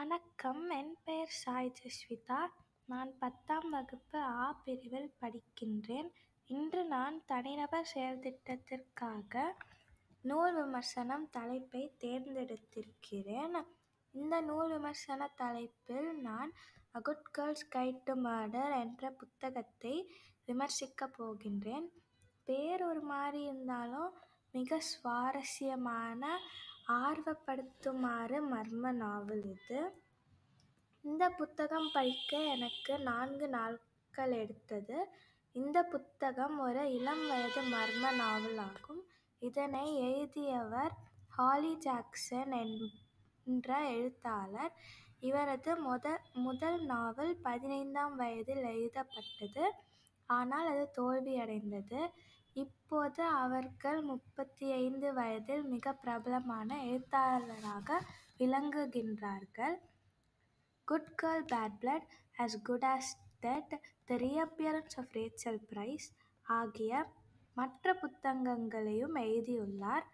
வணக்கம், என் பெயர் சாய் ஜஸ்விதா. நான் 10ஆம் வகுப்பு ஆ பிரிவில் படிக்கின்றேன். இன்று நான் தனிநபர் செயல்திட்டத்திற்காக நூல் விமர்சனம் தலைப்பை தேர்ந்தெடுத்திருக்கிறேன். இந்த நூல் விமர்சன தலைப்பில் நான் A Good Girl's Guide to Murder என்ற புத்தகத்தை விமர்சிக்கப் போகின்றேன். பேர் ஒரு மாதிரி இருந்தாலும் மிக சுவாரஸ்யமான, ஆர்வப்படுத்துமாறு மர்ம நாவல் இது. இந்த புத்தகம் படிக்க எனக்கு 4 நாட்கள் எடுத்தது. இந்த புத்தகம் ஒரு இளம் வயது மர்ம நாவல் ஆகும். இதனை எழுதியவர் ஹாலி ஜாக்சன் என்ற எழுத்தாளர். இவரது முதல் நாவல் 15ஆம் வயதில் எழுதப்பட்டது. ஆனால் அது தோல்வியடைந்தது. இப்போது அவர்கள் 35 வயதில் மிக பிரபலமான எழுத்தாளராக விளங்குகின்றார்கள். Good Girl, Bad Blood, As Good as Dead, The Reappearance of Rachel Price ஆகிய மற்ற புத்தகங்களையும் எழுதியுள்ளார்.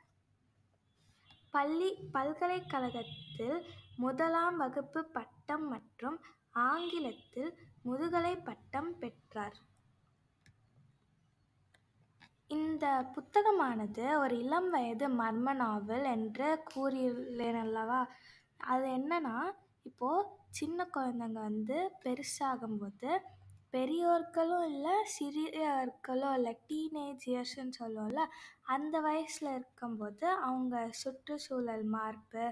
பல்கலைக்கழகத்தில் 1ஆம் வகுப்பு பட்டம் மற்றும் ஆங்கிலத்தில் முதுகலை பட்டம் பெற்றார். இந்த புத்தகமானது ஒரு இளம் வயது மர்ம நாவல் என்று கூறியுள்ளேன் அல்லவா? அது என்னன்னா, இப்போது சின்ன குழந்தைங்க பெருசாகும்போது பெரியோர்களும் இல்லை, சிறியவர்களும் இல்லை, டீனேஜ் இயர்ஸ்ன்னு சொல்லுவோம்ல, அந்த வயசில் இருக்கும்போது அவங்க சுற்றுச்சூழல் மாறுப்பு,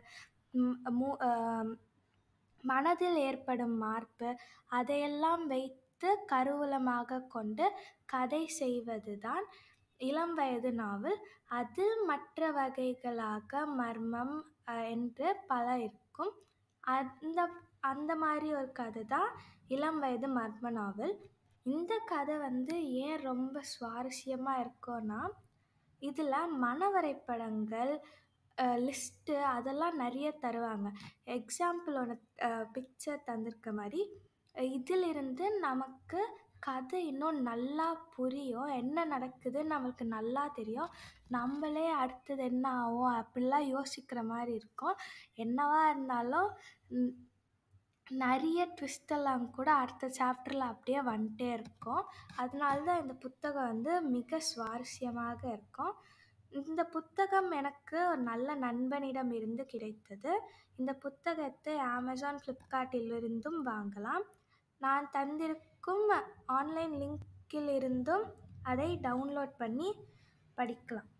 மனதில் ஏற்படும் மாறுப்பு, அதையெல்லாம் வைத்து கருவூலமாக கொண்டு கதை செய்வது தான் இளம் வயது நாவல். அதில் மற்ற வகைகளாக மர்மம் என்று பல இருக்கும். அந்த மாதிரி ஒரு கதை தான் இளம் வயது மர்ம நாவல். இந்த கதை ஏன் ரொம்ப சுவாரஸ்யமாக இருக்கும்னா, இதில் மன வரைபடங்கள், லிஸ்ட்டு அதெல்லாம் நிறைய தருவாங்க. எக்ஸாம்பிள் ஒன்று பிக்சர் தந்திருக்க மாதிரி இதிலிருந்து நமக்கு கதை இன்னும் நல்லா புரியும். என்ன நடக்குதுன்னு நம்மளுக்கு நல்லா தெரியும். நம்மளே அடுத்தது என்ன ஆகும் அப்படிலாம் யோசிக்கிற மாதிரி இருக்கும். என்னவா இருந்தாலும் நிறைய ட்விஸ்டெல்லாம் கூட அடுத்த சாப்டரில் அப்படியே வந்துட்டே இருக்கும். அதனால தான் இந்த புத்தகம் மிக சுவாரஸ்யமாக இருக்கும். இந்த புத்தகம் எனக்கு ஒரு நல்ல நண்பனிடம் இருந்து கிடைத்தது. இந்த புத்தகத்தை அமேசான், ஃப்ளிப்கார்ட்டிலிருந்தும் வாங்கலாம். நான் தந்திருக்கும் ஆன்லைன் லிங்கில் இருந்தும் அதை டவுன்லோட் பண்ணி படிக்கலாம்.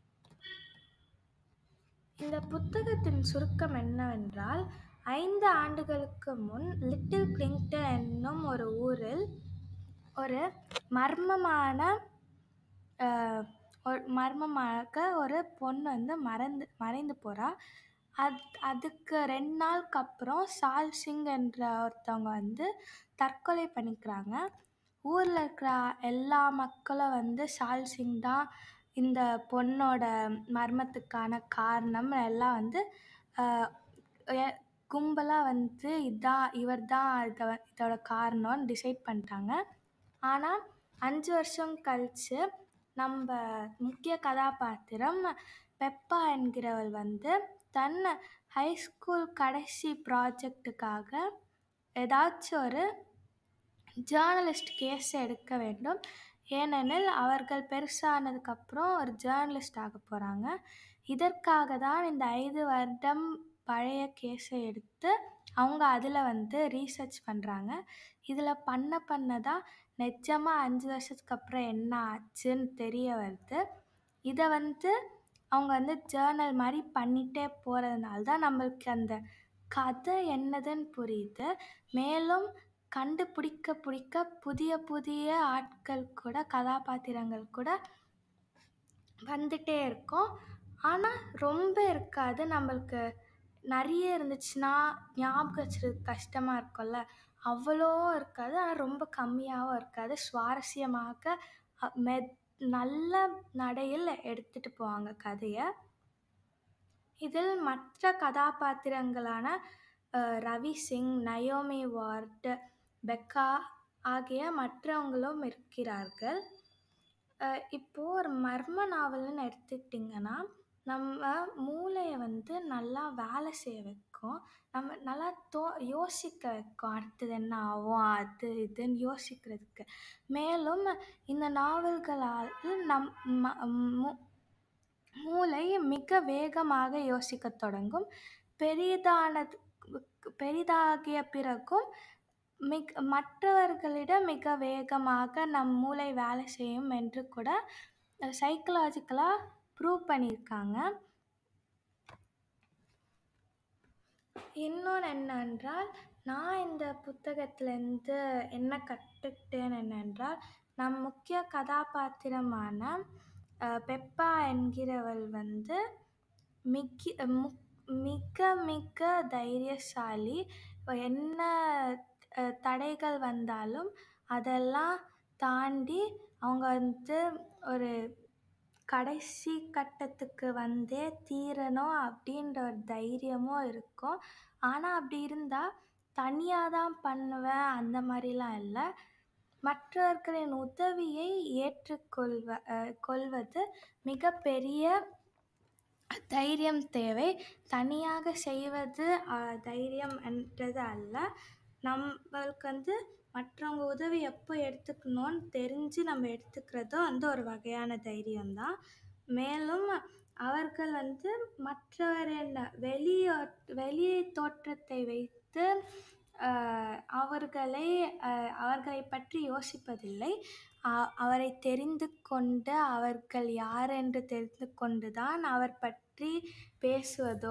இந்த புத்தகத்தின் சுருக்கம் என்னவென்றால், 5 ஆண்டுகளுக்கு முன் லிட்டில் பிளிங்டன் என்னும் ஒரு ஊரில் ஒரு மர்மமாக ஒரு பொண்ணு மறைந்து போகிறா. அதுக்கு 2 நாளுக்கு அப்புறம் சால் சிங் என்ற ஒருத்தவங்க தற்கொலை பண்ணிக்கிறாங்க. ஊரில் இருக்கிற எல்லா மக்களும் சால் சிங் தான் இந்த பொண்ணோட மர்மத்துக்கான காரணம் எல்லாம் கும்பலாக இவர் தான் இதோட காரணம்னு டிசைட் பண்ணிட்டாங்க. ஆனால் 5 வருஷம் கழித்து நம்ம முக்கிய கதாபாத்திரம் பெப்பா என்கிறவள் தன் ஹைஸ்கூல் கடைசி ப்ராஜெக்டுக்காக ஏதாச்சும் ஒரு ஜேர்னலிஸ்ட் கேஸை எடுக்க வேண்டும். ஏனெனில் அவர்கள் பெருசானதுக்கப்புறம் ஒரு ஜேர்னலிஸ்ட் ஆக போகிறாங்க. இதற்காக தான் இந்த 5 வருடம் பழைய கேஸை எடுத்து அவங்க அதில் ரீசர்ச் பண்ணுறாங்க. இதில் பண்ண தான் நிஜமாக 5 வருஷத்துக்கு அப்புறம் என்ன ஆச்சுன்னு தெரிய வருது. இதை அவங்க ஜேர்னல் மாதிரி பண்ணிகிட்டே போகிறதுனால தான் நம்மளுக்கு அந்த கதை என்னதுன்னு புரியுது. மேலும் கண்டுபிடிக்க புதிய ஆட்கள் கூட, கதாபாத்திரங்கள் கூட வந்துட்டே இருக்கும். ஆனால் ரொம்ப இருக்காது. நம்மளுக்கு நிறைய இருந்துச்சுன்னா ஞாபகம் வச்சுருக்கு கஷ்டமாக இருக்கும்ல, அவ்வளோ இருக்காது. ஆனால் ரொம்ப கம்மியாகவும் இருக்காது. சுவாரஸ்யமாக நல்ல நடையில் எடுத்துகிட்டு போவாங்க கதையை. இதில் மற்ற கதாபாத்திரங்களான Ravi Singh, Naomi Ward, Becca ஆகிய மற்றவங்களும் இருக்கிறார்கள். இப்போது ஒரு மர்ம நாவல்னு எடுத்துக்கிட்டிங்கன்னா, நம்ம மூளையை நல்லா வேலை செய்ய வைக்கும். இருக்கும். நம்ம நல்லா யோசிக்க வைக்கும். அடுத்தது என்ன ஆகும், அது இதுன்னு யோசிக்கிறதுக்கு. மேலும் இந்த நாவல்களால் நம் மூளை மிக வேகமாக யோசிக்கத் தொடங்கும். பெரிதாகிய பிறகும் மற்றவர்களிடம் மிக வேகமாக நம் மூளை வேலை செய்யும் என்று கூட சைக்கலாஜிக்கலாக ப்ரூவ் பண்ணியிருக்காங்க. இன்னொன்று என்னென்றால், நான் இந்த புத்தகத்திலேருந்து என்ன கற்றுக்கிட்டேன் என்னென்றால், நம் முக்கிய கதாபாத்திரமான பெப்பா என்கிறவள் மிக மிக தைரியசாலி. என்ன தடைகள் வந்தாலும் அதெல்லாம் தாண்டி அவங்க ஒரு கடைசி கட்டத்துக்கு வந்தே தீரணும் அப்படின்ற ஒரு தைரியமும் இருக்கும். ஆனால் அப்படி இருந்தால் தனியாக தான் பண்ணுவேன் அந்த மாதிரிலாம் இல்லை. மற்றவர்களின் உதவியை கொள்வது மிகப்பெரிய தைரியம் தேவை. தனியாக செய்வது தைரியம் என்றது அல்ல. நம்மளுக்கு மற்றவங்க உதவி எப்போ எடுத்துக்கணும்னு தெரிஞ்சு நம்ம எடுத்துக்கிறதும் ஒரு வகையான தைரியம்தான். மேலும் அவர்கள் மற்றவரின் வெளி தோற்றத்தை வைத்து அவர்களை பற்றி யோசிப்பதில்லை. அவரை தெரிந்து கொண்டு, அவர்கள் யார் என்று தெரிந்து கொண்டு தான் அவர் பற்றி பேசுவதோ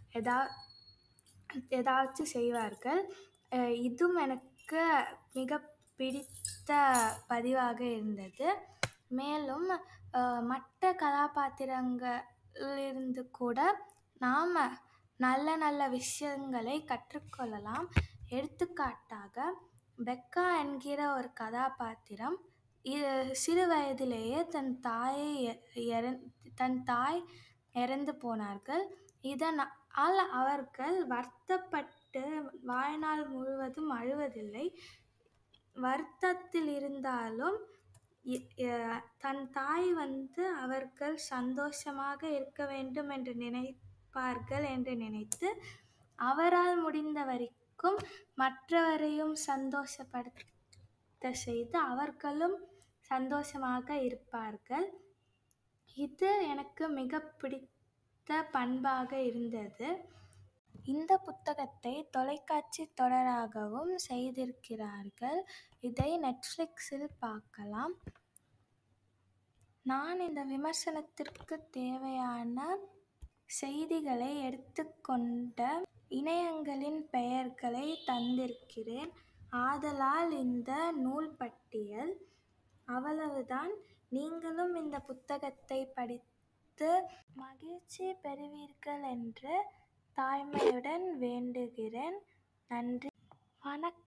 ஏதாச்சும் செய்வார்கள். இதுவும் எனக்கு மிக பிடித்த பதிவாக இருந்தது. மேலும் மற்ற கதாபாத்திரங்களிலிருந்து கூட நாம் நல்ல நல்ல விஷயங்களை கற்றுக்கொள்ளலாம். எடுத்துக்காட்டாக, பெக்கா என்கிற ஒரு கதாபாத்திரம் சிறு வயதிலேயே தன் தாய் இறந்து போனார்கள். இதனால் அவர்கள் வருத்தப்பட்டு வாழ்நாள் முழுவதும் அழுவதில்லை. வருத்தத்தில் இருந்தாலும் தன் தாய் அவர்கள் சந்தோஷமாக இருக்க வேண்டும் என்று நினைப்பார்கள் என்று நினைத்து அவரால் முடிந்த வரைக்கும் மற்றவரையும் சந்தோஷப்படுத்த செய்து அவர்களும் சந்தோஷமாக இருப்பார்கள். இது எனக்கு மிக பிடித்த பண்பாக இருந்தது. இந்த புத்தகத்தை தொலைக்காட்சி தொடராகவும் செய்திருக்கிறார்கள். இதை நெட்ஃப்ளிக்ஸில் பார்க்கலாம். நான் இந்த விமர்சனத்திற்கு தேவையான செய்திகளை எடுத்துக்கொண்ட இணையங்களின் பெயர்களை தந்திருக்கிறேன். ஆதலால் இந்த நூல் பட்டியல். அவ்வளவுதான். நீங்களும் இந்த புத்தகத்தை படித்து மகிழ்ச்சி பெறுவீர்கள் என்று தாழ்மையுடன் வேண்டுகிறேன். நன்றி, வணக்கம்.